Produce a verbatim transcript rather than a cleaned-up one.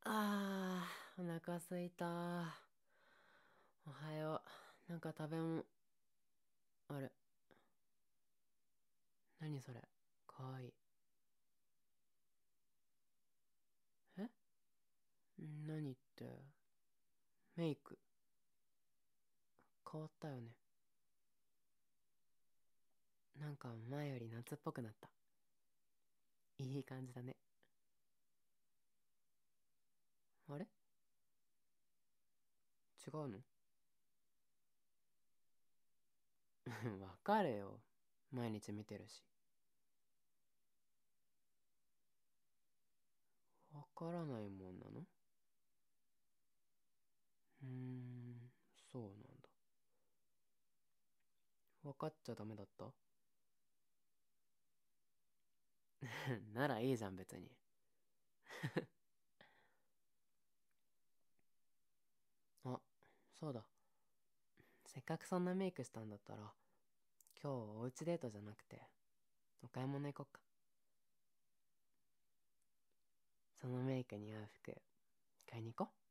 あー、お腹すいた。おはよう。なんか食べ物、あれ、何それ。かわいい。え何って、メイク、変わったよね。なんか前より夏っぽくなった。いい感じだね。あれ違うの？わかるよ。毎日見てるし。わからないもんなの？うーん、そうなんだ。わかっちゃダメだった？ならいいじゃん別に。あ、そうだ。せっかくそんなメイクしたんだったら、今日おうちデートじゃなくて、お買い物行こっか。そのメイクに合う服、買いに行こ